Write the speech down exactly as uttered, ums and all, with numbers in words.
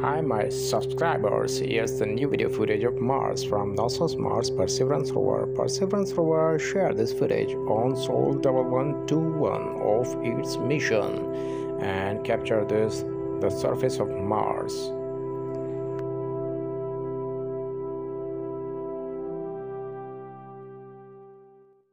Hi my subscribers, here's the new video footage of Mars from NASA's Mars Perseverance rover. Perseverance rover shared this footage on Sol one one two one of its mission and captured this the surface of Mars.